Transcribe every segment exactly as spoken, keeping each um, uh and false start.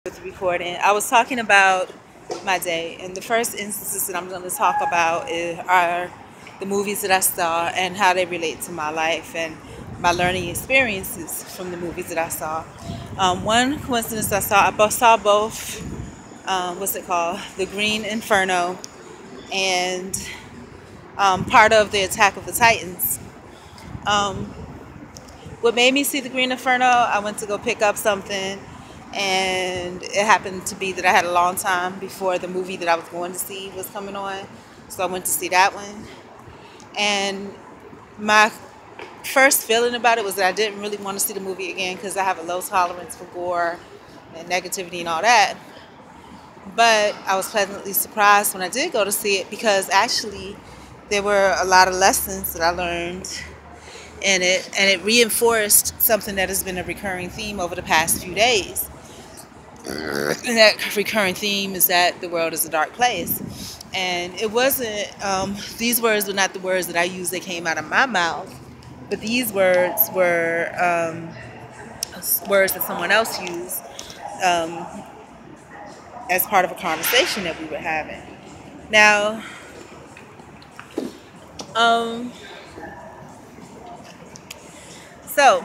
With recording, I was talking about my day, and the first instances that I'm going to talk about is, are the movies that I saw and how they relate to my life and my learning experiences from the movies that I saw. Um, one coincidence I saw, I both saw both, um, what's it called, The Green Inferno and um, part of the Attack of the Titans. Um, what made me see The Green Inferno, I went to go pick up something, and it happened to be that I had a long time before the movie that I was going to see was coming on, so I went to see that one. And my first feeling about it was that I didn't really want to see the movie again because I have a low tolerance for gore and negativity and all that. But I was pleasantly surprised when I did go to see it, because actually there were a lot of lessons that I learned in it, and it reinforced something that has been a recurring theme over the past few days. And that recurring theme is that the world is a dark place. And it wasn't, um, these words were not the words that I used that came out of my mouth, but these words were um, words that someone else used um, as part of a conversation that we were having. Now, um, so,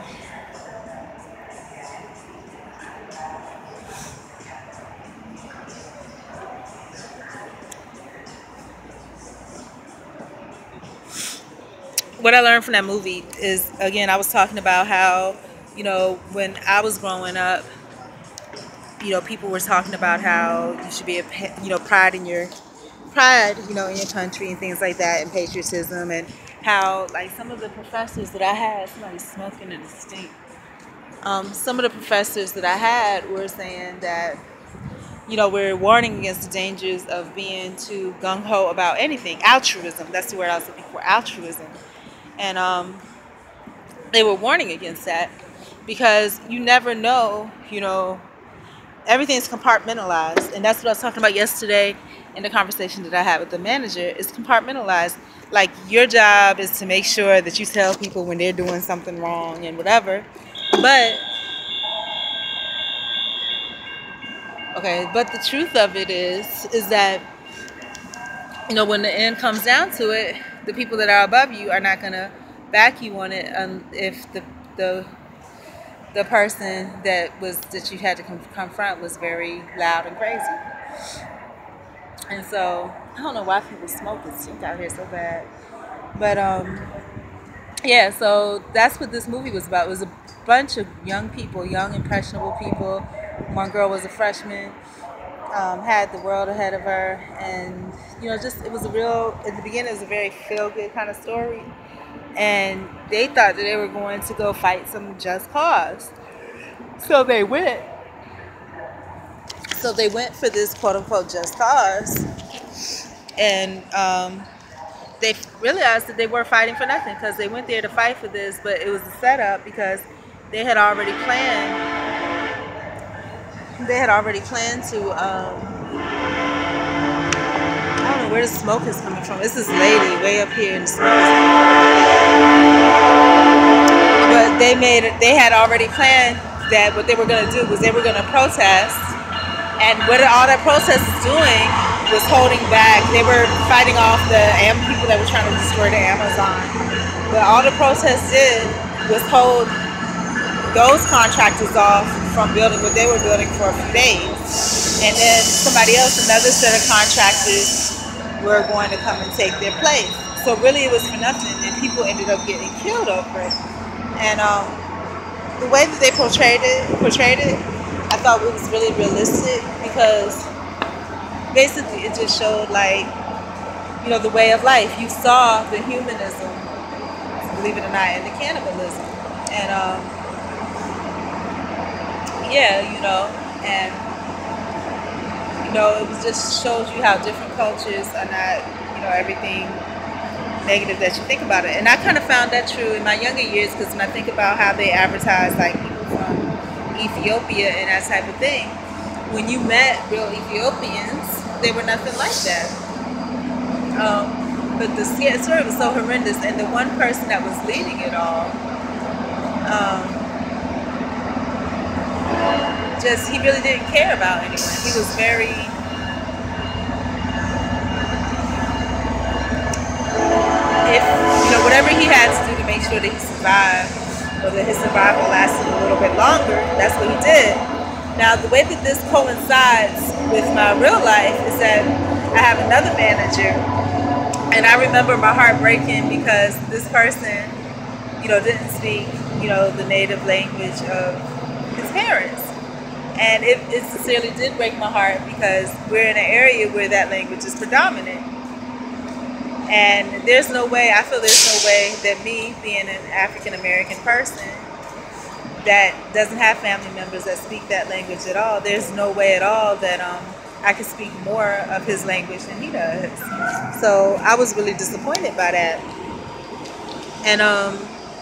what I learned from that movie is, again, I was talking about how, you know, when I was growing up, you know, people were talking about how you should be, a, you know, pride in your, pride, you know, in your country and things like that, and patriotism, and how, like, some of the professors that I had, somebody's smoking in the stink. Um, some of the professors that I had were saying that, you know, we're warning against the dangers of being too gung-ho about anything. Altruism, that's the word I was looking for, altruism. And um, they were warning against that because you never know, you know, everything's compartmentalized. And that's what I was talking about yesterday in the conversation that I had with the manager. It's compartmentalized. Like, your job is to make sure that you tell people when they're doing something wrong and whatever. But, okay, but the truth of it is, is that, you know, when the end comes down to it, the people that are above you are not going to back you on it um, if the, the the person that was that you had to com- confront was very loud and crazy. And so I don't know why people smoke and stink out here so bad, but um, yeah. So that's what this movie was about. It was a bunch of young people, young impressionable people. One girl was a freshman. Um, had the world ahead of her, and you know, just it was a real. In the beginning, it was a very feel-good kind of story, and they thought that they were going to go fight some just cause, so they went. So they went for this quote-unquote just cause, and um, they realized that they were fighting for nothing because they went there to fight for this, but it was a setup because they had already planned. They had already planned to, um, I don't know where the smoke is coming from. It's this lady way up here in the smoke. But they made it, they had already planned that what they were going to do was they were going to protest. And what all that protest was doing was holding back. They were fighting off the people that were trying to destroy the Amazon. But all the protest did was hold those contractors off from building what they were building for a few days. And then somebody else, another set of contractors, were going to come and take their place. So really it was for nothing, and people ended up getting killed over it. And um, the way that they portrayed it, portrayed it, I thought it was really realistic, because basically it just showed, like, you know, the way of life. You saw the humanism, believe it or not, and the cannibalism. And um, yeah, you know, and, you know, it was just shows you how different cultures are not, you know, everything negative that you think about it. And I kind of found that true in my younger years, because when I think about how they advertise, like, people from Ethiopia and that type of thing, when you met real Ethiopians, they were nothing like that. Um, but the story was so horrendous, and the one person that was leading it all, um, just, he really didn't care about anyone. He was very, if, you know, whatever he had to do to make sure that he survived, or that his survival lasted a little bit longer, that's what he did. Now, the way that this coincides with my real life is that I have another manager, and I remember my heart breaking because this person, you know, didn't speak, you know, the native language of his parents. And it, it sincerely did break my heart because we're in an area where that language is predominant. And there's no way, I feel there's no way that me, being an African American person that doesn't have family members that speak that language at all, there's no way at all that um, I can speak more of his language than he does. So I was really disappointed by that. And, um,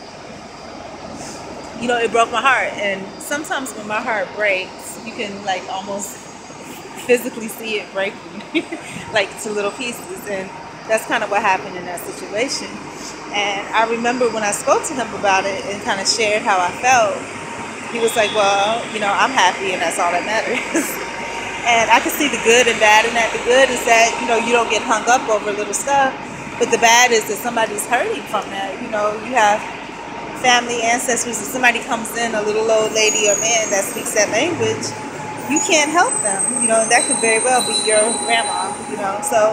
you know, it broke my heart. And sometimes when my heart breaks, you can like almost physically see it breaking, like to little pieces. And that's kind of what happened in that situation. And I remember when I spoke to him about it and kind of shared how I felt, he was like, well, you know, I'm happy and that's all that matters. And I can see the good and bad in that. The good is that, you know, you don't get hung up over little stuff. But the bad is that somebody's hurting from that. You know, you have family, ancestors, if somebody comes in, a little old lady or man that speaks that language, you can't help them. You know, that could very well be your grandma, you know, so.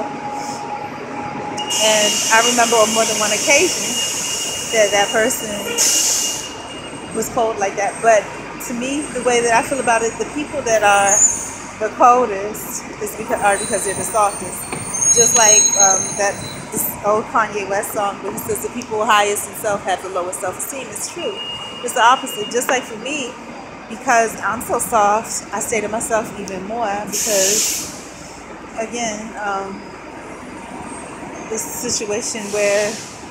And I remember on more than one occasion that that person was cold like that. But to me, the way that I feel about it, the people that are the coldest is because, are because they're the softest. Just like um, that this old Kanye West song where he says the people highest in self have the lowest self-esteem. It's true. It's the opposite. Just like for me, because I'm so soft, I say to myself even more because, again, um, this situation where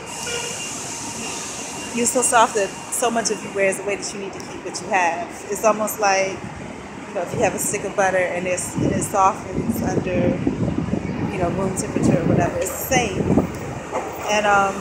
you're so soft that so much of you wears away that you need to keep what you have. It's almost like, you know, if you have a stick of butter and it's, and it softens under, you know, room temperature or whatever, it's the same. And um,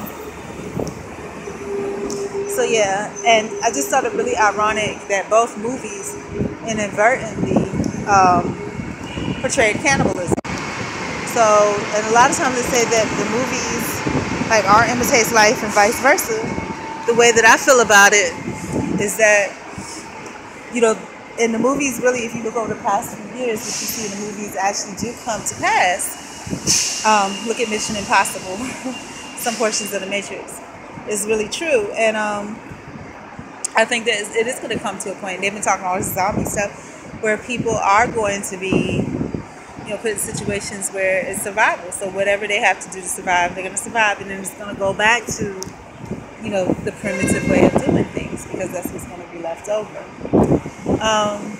so yeah, and I just thought it really ironic that both movies inadvertently um, portrayed cannibalism. So, and a lot of times they say that the movies, like, art imitates life and vice versa. The way that I feel about it is that, you know, in the movies, really, if you look over the past few years, what you see in the movies actually do come to pass. Um, look at Mission Impossible, some portions of The Matrix. It's really true. And um, I think that it is going to come to a point, they've been talking all this zombie stuff, where people are going to be, you know, put in situations where it's survival. So whatever they have to do to survive, they're going to survive, and then it's going to go back to, you know, the primitive way of doing things, because that's what's going to be left over. Um,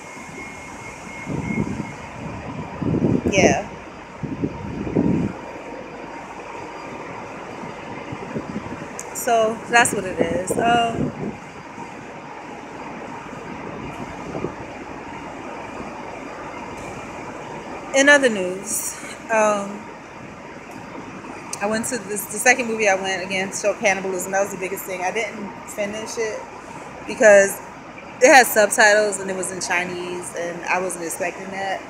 yeah. So that's what it is. Um, in other news, um, I went to this, the second movie I went, again, showed cannibalism. That was the biggest thing. I didn't finish it because it had subtitles and it was in Chinese, and I wasn't expecting that.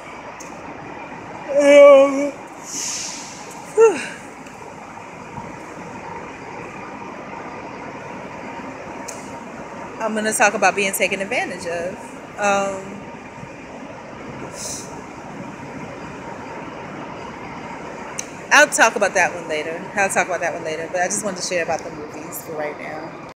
Um, I'm going to talk about being taken advantage of. Um, I'll talk about that one later. I'll talk about that one later, but I just wanted to share about the movies for right now.